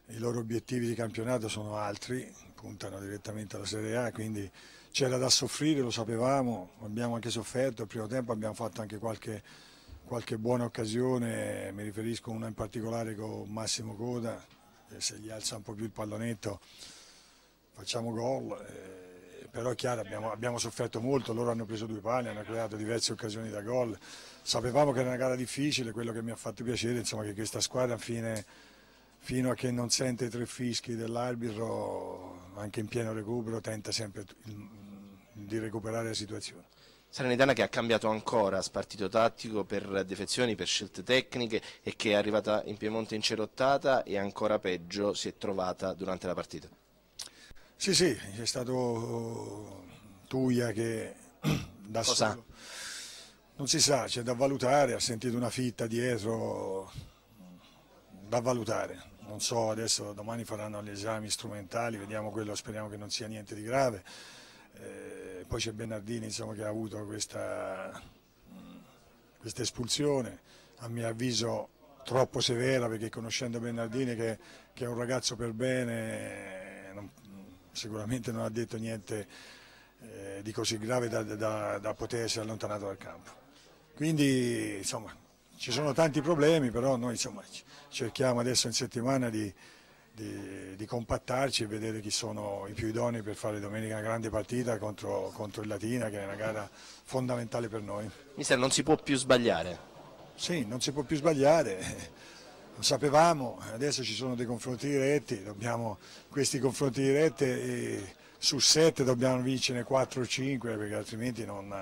i loro obiettivi di campionato sono altri, puntano direttamente alla Serie A, quindi c'era da soffrire, lo sapevamo, abbiamo anche sofferto, il primo tempo abbiamo fatto anche qualche buona occasione, mi riferisco a una in particolare con Massimo Coda, che se gli alza un po' più il pallonetto facciamo gol, però è chiaro abbiamo sofferto molto, loro hanno preso due pali, hanno creato diverse occasioni da gol, sapevamo che era una gara difficile, quello che mi ha fatto piacere insomma, che questa squadra fino a che non sente i tre fischi dell'arbitro, anche in pieno recupero, tenta sempre di recuperare la situazione. Salernitana che ha cambiato ancora spartito tattico per defezioni, per scelte tecniche e che è arrivata in Piemonte incerottata e ancora peggio si è trovata durante la partita. Sì, c'è stato Tuia che da solo, non si sa, c'è da valutare, ha sentito una fitta dietro, da valutare. Non so, adesso domani faranno gli esami strumentali, vediamo quello, speriamo che non sia niente di grave. Poi c'è Bernardini insomma, che ha avuto questa espulsione, a mio avviso troppo severa, perché conoscendo Bernardini che è un ragazzo per bene, sicuramente non ha detto niente di così grave da poter essere allontanato dal campo. Quindi insomma ci sono tanti problemi, però noi insomma, cerchiamo adesso in settimana di compattarci e vedere chi sono i più idonei per fare domenica una grande partita contro il Latina, che è una gara fondamentale per noi. Mister, non si può più sbagliare. Sì, non si può più sbagliare, lo sapevamo, adesso ci sono dei confronti diretti, questi confronti diretti su 7 dobbiamo vincere 4 o 5 perché altrimenti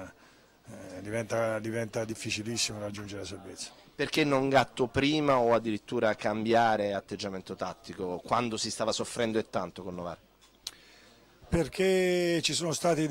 diventa difficilissimo raggiungere la salvezza. Perché non Gatto prima o addirittura cambiare atteggiamento tattico quando si stava soffrendo e tanto con Novara? Perché ci sono stati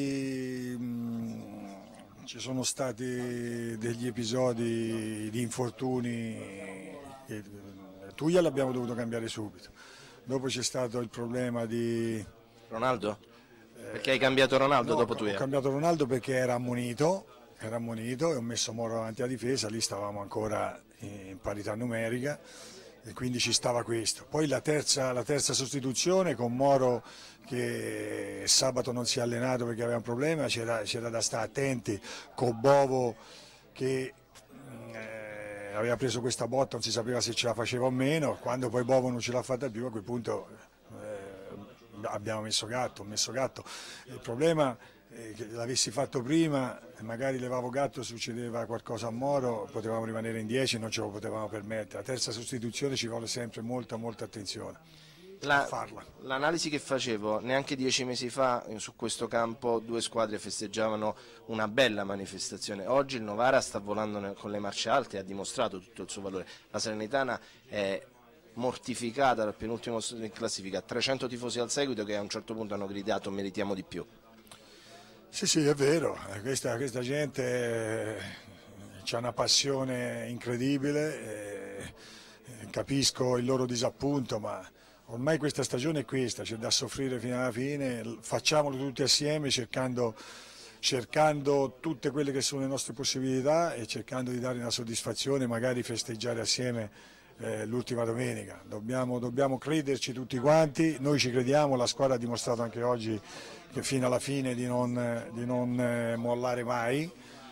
degli episodi di infortuni, Tuia l'abbiamo dovuto cambiare subito, dopo c'è stato il problema di Ronaldo? Perché hai cambiato Ronaldo no, dopo ho Tuia? cambiato Ronaldo perché era ammonito e ho messo Moro davanti alla difesa, lì stavamo ancora in parità numerica e quindi ci stava questo. Poi la terza sostituzione con Moro che sabato non si è allenato perché aveva un problema, c'era da stare attenti, con Bovo che aveva preso questa botta, non si sapeva se ce la faceva o meno, quando poi Bovo non ce l'ha fatta più a quel punto abbiamo messo Gatto. Il problema è che l'avessi fatto prima, magari levavo Gatto, succedeva qualcosa a Moro, potevamo rimanere in 10 e non ce lo potevamo permettere. La terza sostituzione ci vuole sempre molta attenzione a farla. L'analisi che facevo neanche 10 mesi fa su questo campo due squadre festeggiavano una bella manifestazione. Oggi il Novara sta volando con le marce alte e ha dimostrato tutto il suo valore. La Salernitana è mortificata dal penultimo in classifica, 300 tifosi al seguito che a un certo punto hanno gridato meritiamo di più. Sì, è vero, questa gente ha una passione incredibile, capisco il loro disappunto, ma ormai questa stagione è questa, c'è da soffrire fino alla fine, facciamolo tutti assieme cercando tutte quelle che sono le nostre possibilità e cercando di dare una soddisfazione, magari festeggiare assieme l'ultima domenica. Dobbiamo crederci tutti quanti, noi ci crediamo, la squadra ha dimostrato anche oggi che fino alla fine di non mollare mai,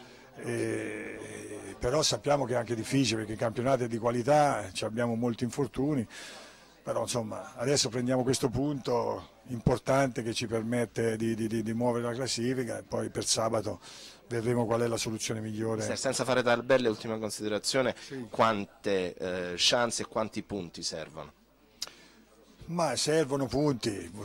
però sappiamo che è anche difficile perché il campionato è di qualità, abbiamo molti infortuni, però insomma adesso prendiamo questo punto importante che ci permette di muovere la classifica e poi per sabato vedremo qual è la soluzione migliore. Senza fare tabelle, ultima considerazione, sì. Quante chance e quanti punti servono? Ma servono punti,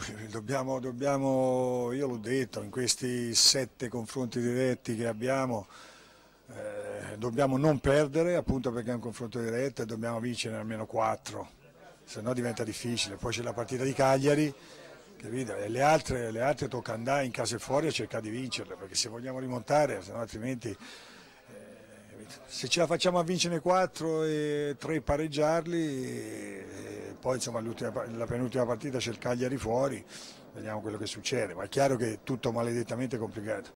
io l'ho detto, in questi 7 confronti diretti che abbiamo dobbiamo non perdere appunto perché è un confronto diretto e dobbiamo vincere almeno 4, se no diventa difficile. Poi c'è la partita di Cagliari, capito? E le altre tocca andare in casa e fuori a cercare di vincerle, perché se vogliamo rimontare, se no altrimenti se ce la facciamo a vincere 4 e 3 pareggiarli, poi insomma la penultima partita c'è il Cagliari fuori, vediamo quello che succede, ma è chiaro che è tutto maledettamente complicato.